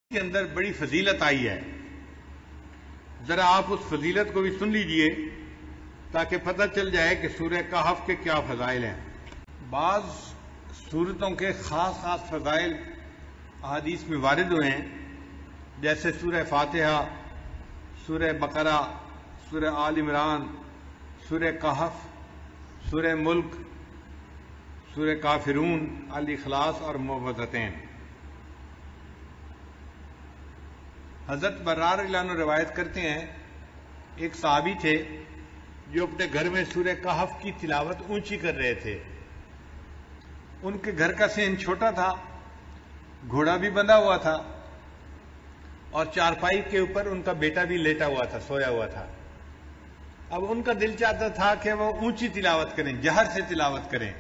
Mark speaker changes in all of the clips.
Speaker 1: کے اندر بڑی فضیلت آئی ہے، ذرا آپ اس فضیلت کو بھی سن لیجئے تاکہ پتہ چل جائے کہ سورہ کہف کے کیا فضائل ہیں۔ بعض سورتوں کے خاص خاص فضائل احادیث میں وارد ہوئے ہیں، جیسے سورہ فاتحہ، سورہ بقرہ، سورہ آل عمران، سورہ کہف، سورہ ملک، سورہ کافرون، الاخلاص اور معوذتین۔ حضرت برار رضی اللہ عنہ روایت کرتے ہیں، ایک صحابی تھے جو اپنے گھر میں سورہ کہف کی تلاوت اونچی کر رہے تھے۔ ان کے گھر کا صحن چھوٹا تھا، گھوڑا بھی بندھا ہوا تھا اور چارپائی کے اوپر ان کا بیٹا بھی لیٹا ہوا تھا، سویا ہوا تھا۔ اب ان کا دل چاہتا تھا کہ وہ اونچی تلاوت کریں، جہر سے تلاوت کریں۔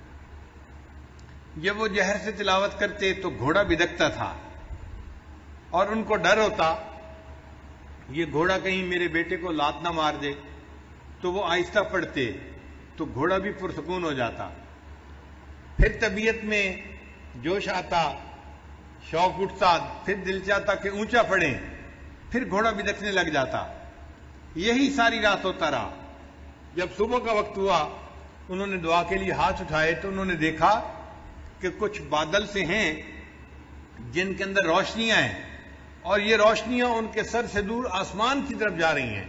Speaker 1: جب وہ جہر سے تلاوت کرتے تو گھوڑا بدکتا تھا اور ان کو ڈر ہوتا یہ گھوڑا کہیں میرے بیٹے کو لات نہ مار دے، تو وہ آہستہ پڑھتے تو گھوڑا بھی پرسکون ہو جاتا۔ پھر طبیعت میں جوش آتا، شوق اٹھتا، پھر دل چاہتا کہ اونچا پڑھیں، پھر گھوڑا بدکنے لگ جاتا۔ یہی ساری رات ہوتا رہا۔ جب صبح کا وقت ہوا، انہوں نے دعا کے لیے ہاتھ اٹھائے تو انہوں نے دیکھا کہ کچھ بادل سے ہیں جن کے اندر روشنیاں ہیں، اور یہ روشنیاں ان کے سر سے دور آسمان کی طرف جا رہی ہیں۔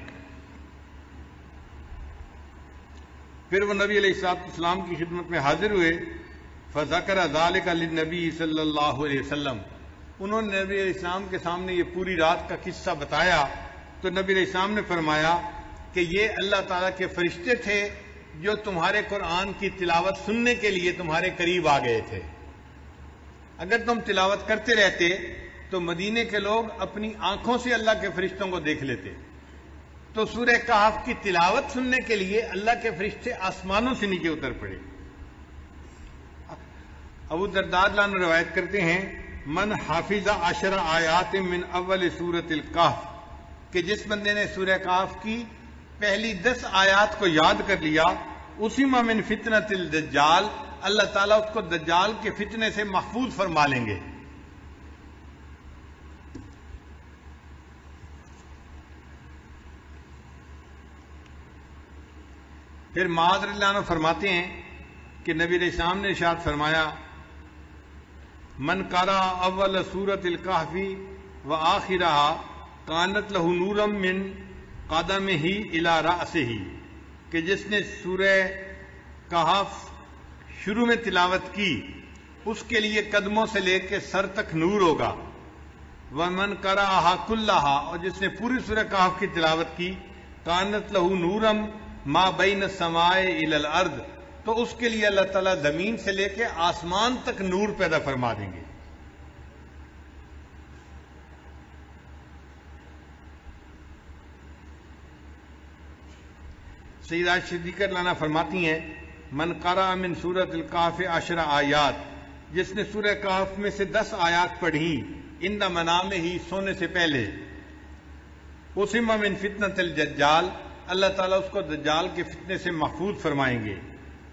Speaker 1: پھر وہ نبی علیہ السلام کی خدمت میں حاضر ہوئے، فذکر ذلک للنبی صلی اللہ علیہ وسلم۔ انہوں نے نبی علیہ السلام کے سامنے یہ پوری رات کا قصہ بتایا تو نبی علیہ السلام نے فرمایا کہ یہ اللہ تعالیٰ کے فرشتے تھے جو تمہارے قرآن کی تلاوت سننے کے لیے تمہارے قریب آ گئے تھے۔ اگر تم تلاوت کرتے رہتے تو مدینے کے لوگ اپنی آنکھوں سے اللہ کے فرشتوں کو دیکھ لیتے۔ تو سورہ کہف کی تلاوت سننے کے لیے اللہ کے فرشتے آسمانوں سے نیچے اتر پڑے۔ ابو الدرداء رضی اللہ عنہ روایت کرتے ہیں، من حافظ 10 آیات من اول سورۃ الکہف، کہ جس بندے نے سورہ کہف کی پہلی 10 آیات کو یاد کر لیا، اسی من فتنۃ الدجال، اللہ تعالیٰ اس کو دجال کے فتنے سے محفوظ فرما لیں گے۔ پھر معاذ رضی اللہ عنہ فرماتے ہیں کہ نبی علیہ السلام نے ارشاد فرمایا، من قرأ اول سورۃ الکہف وآخرها کانت لہ نورا من قدمہ الی رأسہ، کہ جس نے سورہ کہف شروع میں تلاوت کی اس کے لیے قدموں سے لے کے سر تک نور ہوگا۔ ومن قرأها کلها، اور جس نے پوری سورہ کہف کی تلاوت کی، کانت لہ نورا ما بین السماء الی الارض، تو اس کے لیے اللہ تعالیٰ زمین سے لے کے آسمان تک نور پیدا فرما دیں گے۔ سیدہ صدیقہ رضی اللہ عنہا فرماتی ہیں، من قرأ من سورۃ الکہف 10 آیات، جس نے سورہ کہف میں سے 10 آیات پڑھیں عند منامہ، سونے سے پہلے، اسم من فتنۃ الدجال، اللہ تعالیٰ اس کو دجال کے فتنے سے محفوظ فرمائیں گے۔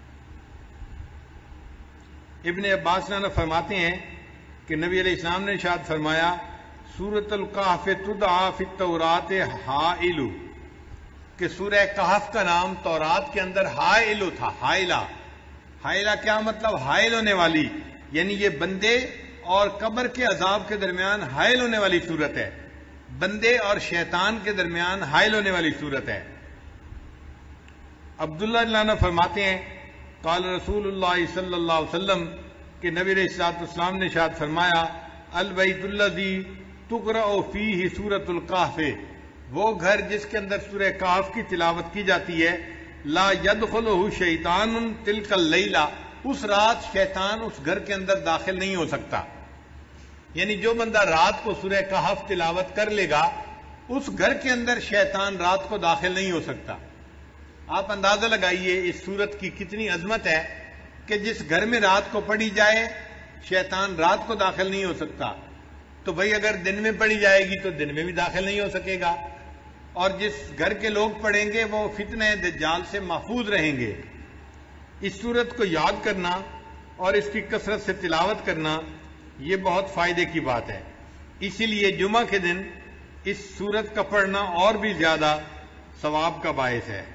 Speaker 1: ابن عباس رضی اللہ عنہ فرماتے ہیں کہ نبی علیہ السلام نے ارشاد فرمایا، سورۃ الکہف تدعی فی التوراۃ حائل، کہ سورہ کہف کا نام تورات کے اندر حائل تھا۔ حائلہ، حائلہ کیا مطلب؟ حائل ہونے والی، یعنی یہ بندے اور قبر کے عذاب کے درمیان حائل ہونے والی صورت ہے، بندے اور شیطان کے درمیان حائل ہونے والی صورت ہے۔ عبداللہ رضی اللہ عنہ فرماتے ہیں، قال رسول اللہ صلی اللہ علیہ وسلم، کہ نبی علیہ السلام نے ارشاد فرمایا، البیت الذی تقرأ فیہ سورۃ الکہف، وہ گھر جس کے اندر سورہ کہف کی تلاوت کی جاتی ہے، لا یدخلہ شیطان تلک اللیلہ، اس رات شیطان اس گھر کے اندر داخل نہیں ہو سکتا۔ یعنی جو بندہ رات کو سورہ کہف تلاوت کر لے گا، اس گھر کے اندر شیطان رات کو داخل نہیں ہو سکتا۔ آپ اندازہ لگائیے اس سورت کی کتنی عظمت ہے کہ جس گھر میں رات کو پڑھی جائے شیطان رات کو داخل نہیں ہو سکتا، تو بھئی اگر دن میں پڑھی جائے گی تو دن میں بھی داخل نہیں ہو سکے گا، اور جس گھر کے لوگ پڑھیں گے وہ فتنہ دجال سے محفوظ رہیں گے۔ اس سورت کو یاد کرنا اور اس کی کثرت سے تلاوت کرنا یہ بہت فائدے کی بات ہے۔ اسی لیے جمعہ کے دن اس سورت کا پڑھنا اور بھی زیادہ ثواب کا باعث ہے۔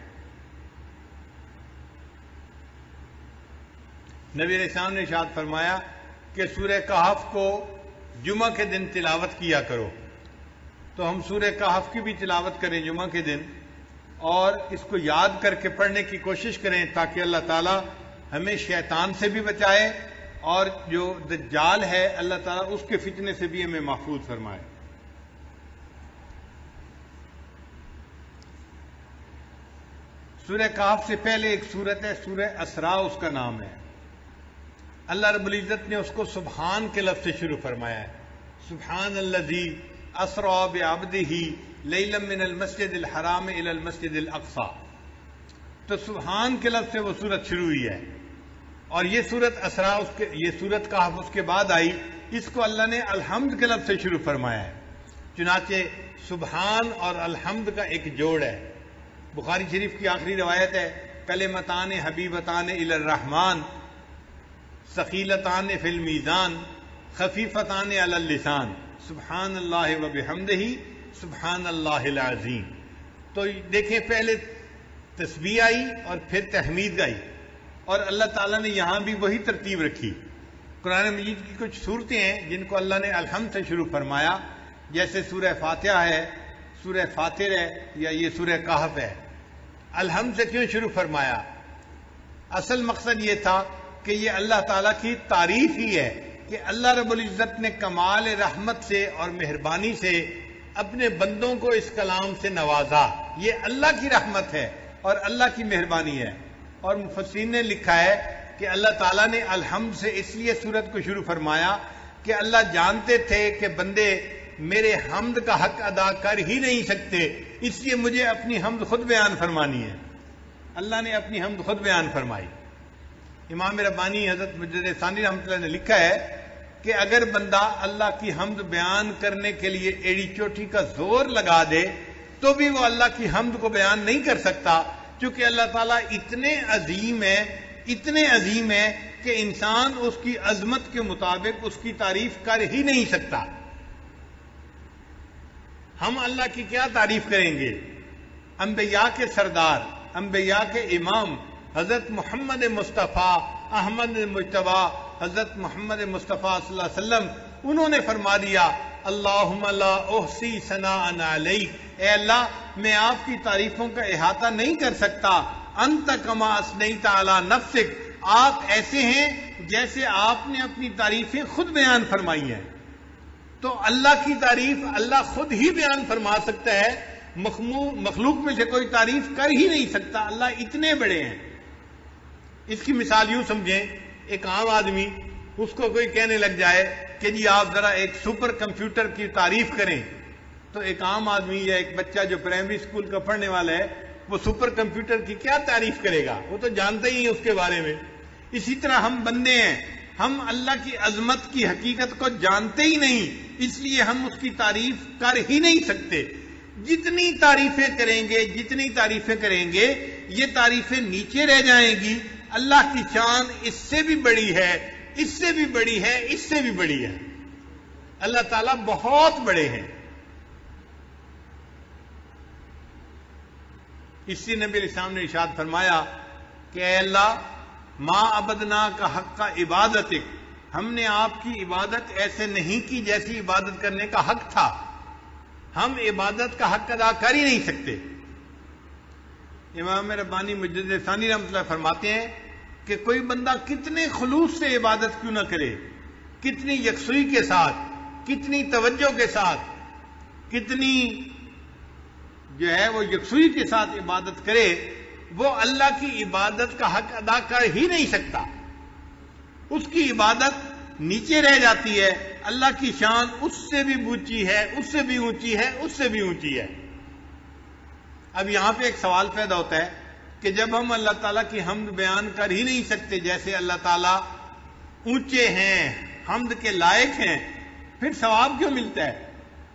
Speaker 1: نبی علیہ السلام نے ارشاد فرمایا کہ سورہ کہف کو جمعہ کے دن تلاوت کیا کرو، تو ہم سورہ کہف کی بھی تلاوت کریں جمعہ کے دن، اور اس کو یاد کر کے پڑھنے کی کوشش کریں تاکہ اللہ تعالی ہمیں شیطان سے بھی بچائے اور جو دجال ہے اللہ تعالیٰ اس کے فتنے سے بھی ہمیں محفوظ فرمائے۔ سورہ کہف سے پہلے ایک سورت ہے سورہ اسراء، اس کا نام ہے۔ اللہ رب العزت نے اس کو سبحان کے لفظ سے شروع فرمایا ہے، سبحان الذی اسرا بعبدہ لیلا من المسجد الحرام الی المسجد الاقصی، تو سبحان کے لفظ سے وہ سورت شروع ہوئی ہے۔ اور یہ سورت اسراء یہ سورت کہف اس کے بعد آئی، اس کو اللہ نے الحمد کے لفظ سے شروع فرمایا ہے۔ چنانچہ سبحان اور الحمد کا ایک جوڑ ہے۔ بخاری شریف کی آخری روایت ہے، کلمتان حبیبتان الی الرحمن ثقیلتان فی المیزان خفیفتان علی اللسان سبحان اللہ و بحمدہ سبحان اللہ العظیم۔ تو دیکھیں پہلے تسبیح آئی اور پھر تحمید آئی، اور اللہ تعالیٰ نے یہاں بھی وہی ترتیب رکھی۔ قرآن مجید کی کچھ صورتیں ہیں جن کو اللہ نے الحمد سے شروع فرمایا، جیسے سورہ فاتحہ ہے، سورہ فاطر ہے، یا یہ سورہ کہف ہے۔ الحمد سے کیوں شروع فرمایا؟ اصل مقصد یہ تھا کہ یہ اللہ تعالیٰ کی تعریف ہی ہے کہ اللہ رب العزت نے کمال رحمت سے اور مہربانی سے اپنے بندوں کو اس کلام سے نوازا۔ یہ اللہ کی رحمت ہے اور اللہ کی مہربانی ہے۔ اور مفسرین نے لکھا ہے کہ اللہ تعالیٰ نے الحمد سے اس لیے سورت کو شروع فرمایا کہ اللہ جانتے تھے کہ بندے میرے حمد کا حق ادا کر ہی نہیں سکتے، اس لیے مجھے اپنی حمد خود بیان فرمانی ہے۔ اللہ نے اپنی حمد خود بیان فرمائی۔ امام ربانی حضرت مجدد ثانی رحمۃ اللہ نے لکھا ہے کہ اگر بندہ اللہ کی حمد بیان کرنے کے لیے ایڑی چوٹی کا زور لگا دے تو بھی وہ اللہ کی حمد کو بیان نہیں کر سکتا، کیونکہ اللہ تعالیٰ اتنے عظیم ہے کہ انسان اس کی عظمت کے مطابق اس کی تعریف کر ہی نہیں سکتا۔ ہم اللہ کی کیا تعریف کریں گے؟ انبیاء کے سردار، انبیاء کے امام حضرت محمد مصطفیٰ احمد مجتبیٰ حضرت محمد مصطفیٰ صلی اللہ علیہ وسلم، انہوں نے فرما دیا اللہم لا احصی ثناء علیک، اے اللہ میں آپ کی تعریفوں کا احاطہ نہیں کر سکتا، انت کما اثنیت علی نفسک، آپ ایسے ہیں جیسے آپ نے اپنی تعریفیں خود بیان فرمائی ہیں۔ تو اللہ کی تعریف اللہ خود ہی بیان فرما سکتا ہے، مخلوق میں سے کوئی تعریف کر ہی نہیں سکتا، اللہ اتنے بڑے ہیں۔ اس کی مثال یوں سمجھیں، ایک عام آدمی، اس کو کوئی کہنے لگ جائے کہ جی آپ ذرا ایک سپر کمپیوٹر کی تعریف کریں، تو ایک عام آدمی یا ایک بچہ جو پرائمری اسکول کا پڑھنے والا ہے وہ سپر کمپیوٹر کی کیا تعریف کرے گا؟ وہ تو جانتا ہی اس کے بارے میں۔ اسی طرح ہم بندے ہیں، ہم اللہ کی عظمت کی حقیقت کو جانتے ہی نہیں، اس لیے ہم اس کی تعریف کر ہی نہیں سکتے۔ جتنی تعریفیں کریں گے یہ تعریفیں نیچے رہ جائیں گی۔ اللہ کی شان اس سے بھی بڑی ہے، اس سے بھی بڑی ہے، اس سے بھی بڑی ہے۔ اللہ تعالیٰ بہت بڑے ہیں۔ اسی نبی علیہ السلام نے ارشاد فرمایا کہ اے اللہ ما عبدنا کا حق کا عبادتک، ہم نے آپ کی عبادت ایسے نہیں کی جیسی عبادت کرنے کا حق تھا، ہم عبادت کا حق ادا کر ہی نہیں سکتے۔ امام ربانی مجدد ثانی رحمۃ اللہ فرماتے ہیں کہ کوئی بندہ کتنے خلوص سے عبادت کیوں نہ کرے، کتنی یکسوئی کے ساتھ، کتنی توجہ کے ساتھ، کتنی جو ہے وہ یکسوئی کے ساتھ عبادت کرے، وہ اللہ کی عبادت کا حق ادا کر ہی نہیں سکتا۔ اس کی عبادت نیچے رہ جاتی ہے، اللہ کی شان اس سے بھی اونچی ہے، اس سے بھی اونچی ہے، اس سے بھی اونچی ہے۔ اب یہاں پہ ایک سوال پیدا ہوتا ہے کہ جب ہم اللہ تعالیٰ کی حمد بیان کر ہی نہیں سکتے، جیسے اللہ تعالیٰ اونچے ہیں، حمد کے لائق ہیں، پھر ثواب کیوں ملتا ہے؟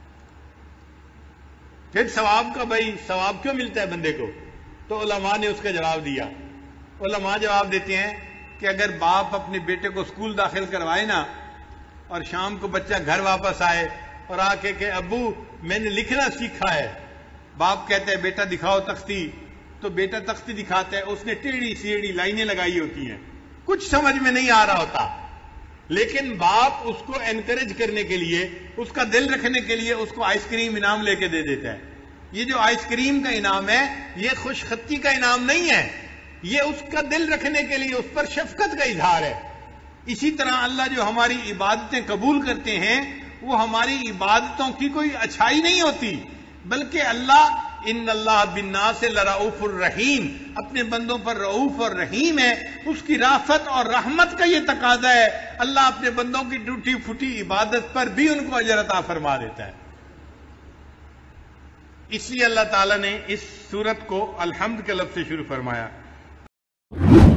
Speaker 1: پھر ثواب کیوں ملتا ہے بندے کو؟ تو علماء نے اس کا جواب دیا۔ علماء جواب دیتے ہیں کہ اگر باپ اپنے بیٹے کو اسکول داخل کروائے نا، اور شام کو بچہ گھر واپس آئے اور آ کے کہ ابو میں نے لکھنا سیکھا ہے. باپ کہتے ہیں بیٹا دکھاؤ تختی، تو بیٹا تختی دکھاتا ہے، اس نے ٹیڑھی سیڑھی لائنیں لگائی ہوتی ہیں، کچھ سمجھ میں نہیں آ رہا ہوتا، لیکن باپ اس کو انکریج کرنے کے لیے، اس کا دل رکھنے کے لیے اس کو آئس کریم انعام لے کے دے دیتا ہے. یہ جو آئس کریم کا انعام ہے یہ خوش خطی کا انعام نہیں ہے، یہ اس کا دل رکھنے کے لیے، اس پر شفقت کا اظہار ہے. اسی طرح اللہ جو ہماری عبادتیں قبول کرتے ہیں وہ ہماری عبادتوں کی کوئی اچھائی نہیں ہوتی، بلکہ اللہ ان اللہ بالناس لرؤوف الرحیم، اپنے بندوں پر رؤوف اور رحیم ہے. اس کی رافت اور رحمت کا یہ تقاضا ہے، اللہ اپنے بندوں کی ٹوٹی پھوٹی عبادت پر بھی ان کو اجر عطا فرما دیتا ہے. اس لیے اللہ تعالیٰ نے اس سورت کو الحمد کے لفظ سے شروع فرمایا.